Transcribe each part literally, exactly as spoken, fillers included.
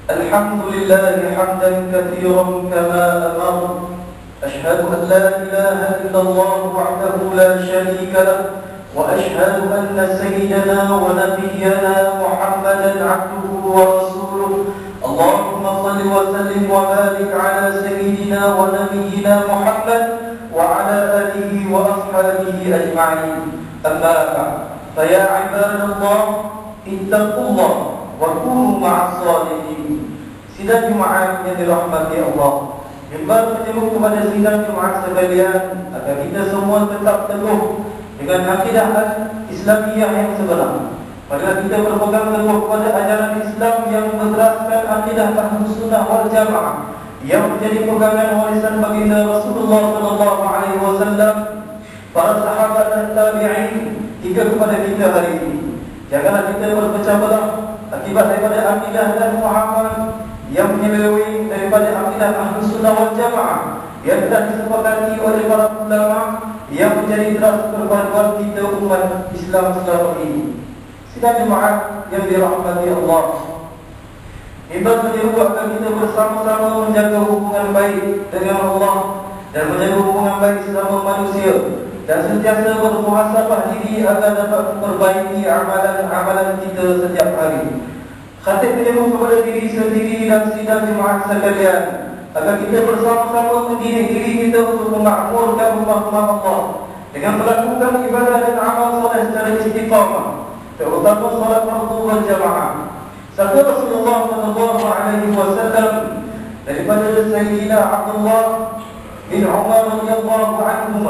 الحمد لله حمدا كثيرا كما أمر. أشهد أن لا إله إلا الله وحده لا شريك له، وأشهد أن سيدنا ونبينا محمدا عبده ورسوله. اللهم صل وسلم وبارك على سيدنا ونبينا محمد وعلى آله وأصحابه أجمعين. أما بعد، فيا عباد الله اتقوا الله وكونوا مع الصالحين. Sidang Jumaat yang dirahmati Allah, Mimbar menyeru kepada sidang Jumaat sekalian agar kita semua tetap teguh dengan akidah Islamiyah yang sebenar. Marilah kita berpegang teguh kepada ajaran Islam yang berasaskan akidah Ahlus Sunnah wal Jamaah yang menjadi pegangan warisan baginda Rasulullah sallallahu alaihi wasallam, para sahabat dan tabi'in hingga kepada kita hari ini. Janganlah kita berpecah belah akibat daripada akidah dan pemahaman yang menyeleweng daripada akidah Ahlus Sunnah wal Jamaah yang telah disepakati oleh para ulama yang menjadi teras perpaduan kita umat Islam selama ini. Sidang Jumaat yang dirahmati Allah, Mimbar menyeru agar kita bersama-sama menjaga hubungan baik dengan Allah dan menjaga hubungan baik sesama manusia, dan sentiasa bermuhasabah diri agar dapat memperbaiki amalan-amalan kita setiap hari. Khatib menyeru kepada diri sendiri dan sidang Jumaat sekalian agar kita bersama-sama mendidik diri kita untuk memakmurkan rumah-rumah Allah dengan melakukan ibadah dan amal soleh secara istiqamah, terutama solat fardu wal jamaah. Sabda Rasulullah sallallahu alaihi wasallam daripada Sayyidina Abdullah bin Umar radhiyallahu anhuma,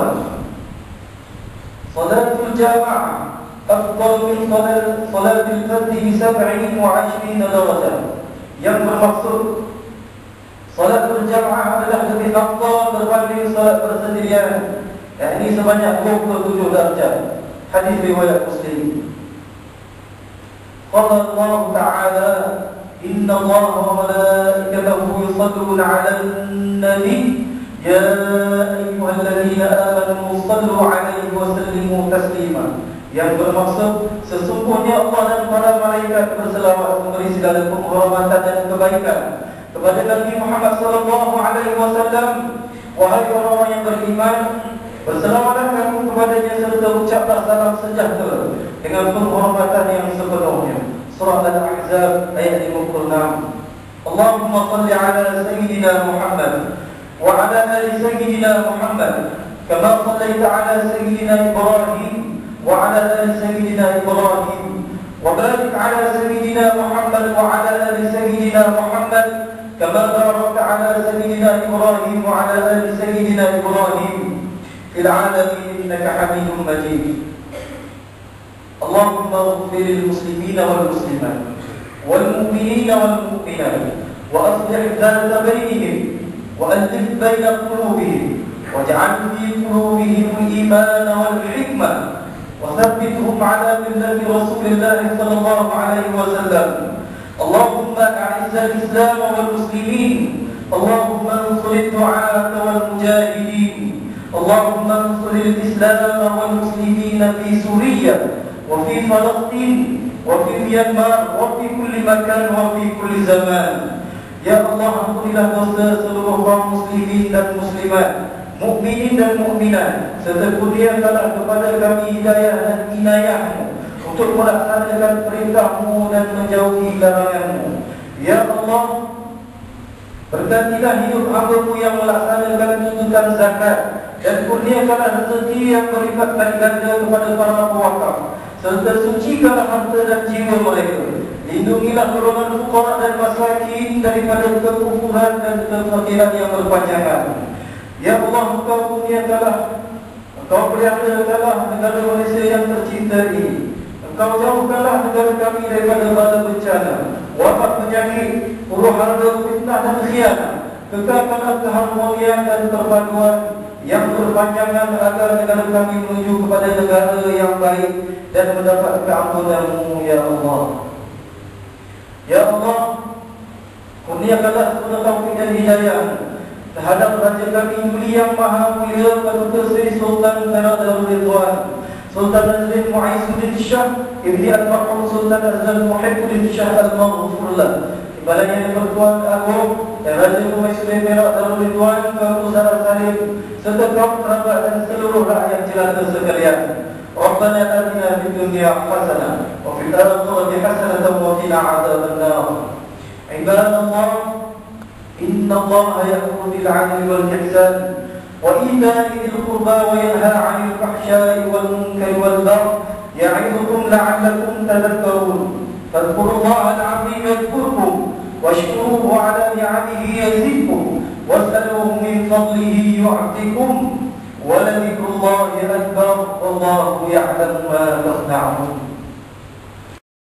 salatul jamaah afdal min salatil fardhi bi sab'in wa 'ishrina darajah. Yang bermaksud salatul jamaah adalah lebih afdal berbanding salat bersendirian, yakni sebanyak dua puluh tujuh darjat. Hadis riwayat Muslim. Qala Allah Ta'ala, Inna Allah wa malaikatahu yusalluna 'alan nabi ya ayyuhalladzina amanu sallu 'alaihi wa sallimu taslima. Yang bermaksud sesungguhnya Allah dan para malaikat berselawat memberi segala penghormatan dan kebaikan kepada Nabi Muhammad sallallahu alaihi wasallam. Wahai orang-orang yang beriman, berselawatlah kamu kepadanya serta ucaplah salam sejahtera dengan penghormatan yang sepenuhnya. Surah Al-Ahzab ayat lima puluh enam. Allahumma salli ala Sayyidina Muhammad wa ala ali Sayyidina Muhammad kama sallaita ala Sayyidina Ibrahim wa ala ali Sayyidina Ibrahim wa barik ala Sayyidina Muhammad wa ala ali Sayyidina Muhammad kama barakta ala Sayyidina Ibrahim wa ala ali Sayyidina Ibrahim fil alamin innaka Hamidum Majid. اللهم اغفر للمسلمين والمسلمات والمؤمنين والمؤمنات وأصلح ذات بينهم وألف بين قلوبهم واجعل في قلوبهم الإيمان والحكمة وثبتهم على ملة رسول الله صلى الله عليه وسلم. اللهم أعز الإسلام والمسلمين، اللهم انصر الدعاة والمجاهدين، اللهم انصر الإسلام والمسلمين في سوريا وفي فلسطين وفي ميانمار وفي كل مكان وفي كل زمان. Ya Allah, ampunilah dosa seluruh kaum muslimin dan muslimat, mukminin dan mukminat, serta kurniakanlah kepada kami hidayah dan inayah-Mu untuk melaksanakan perintah-Mu dan menjauhi larangan-Mu. Ya Allah, bergantilah hidup hamba-Mu yang melaksanakan tuntutan zakat, dan kurniakanlah rezeki yang berlipat ganda kepada para pewakaf, serta sucikanlah harta dan jiwa mereka. Lindungilah golongan fuqara dan masakin daripada kekufuran dan kefakiran yang berpanjangan. Ya Allah, Engkau kurniakanlah, Engkau peliharakanlah negara Malaysia yang tercinta ini. Engkau jauhkanlah negara kami daripada bala bencana, wabak penyakit, huru-hara, fitnah dan khianat. Kekalkanlah keharmonian dan perpaduan yang berpanjangan agar negara kami menuju kepada negara yang baik dan mendapat keampunan-Mu, Ya Allah. Ya Allah, kurniakanlah sepenuh taufik dan hidayah terhadap raja kami mulia yang maha mulia, Datuk Seri Sultan Negara Darul Ridwan, Sultan Nazrin Mu'izzuddin Shah Ibni Al-Marhum Sultan Azlan Muhibbuddin Shah Al-Maghfurlah, kepada Yang Bertuan Agung dan Raja Permaisuri Perak Darul Ridwan Tuan Ustaz Salim serta kaum kerabat dan seluruh rakyat jelata sekalian. Rabbana atina fid dunya hasanah wa fil akhirati hasanah wa qina adzaban nar. Ibadallah, inna Allaha ya'muru bil 'adli wal ihsan wa ita'i dzil qurba wa yanha 'anil fahsya'i wal munkari wal baghi ya'idukum la'allakum tadhakkarun. Fadhkurullaha al-'azim yadhkurkum washkuruhu 'ala ni'amihi yazidkum was'aluhu min fadlihi yu'tikum wa la dhikrullahi akbar wallahu ya'lamu ma tasna'un.